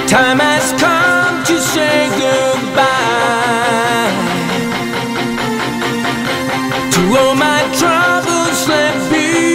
Time has come to say goodbye to all my troubles left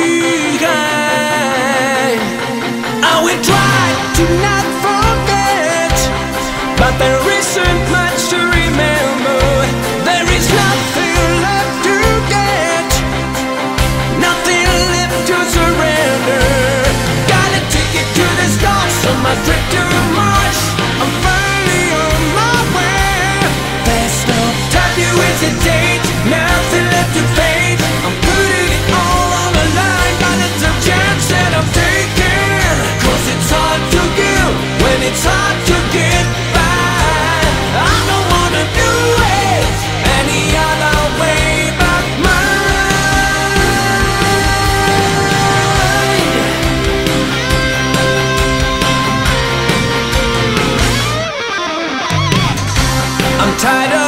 behind. I will try to not forget, but there isn't much to remember. There is nothing left to get, nothing left to surrender. Got a ticket to the stars on my trip to Mars. I'm finally on my way. There's no time to hesitate, nothing left to fade. I'm putting it all on the line, but it's a chance that I'm taking. 'Cause it's hard to give when it's hard to get by. I don't wanna do it any other way but mine. I'm tired of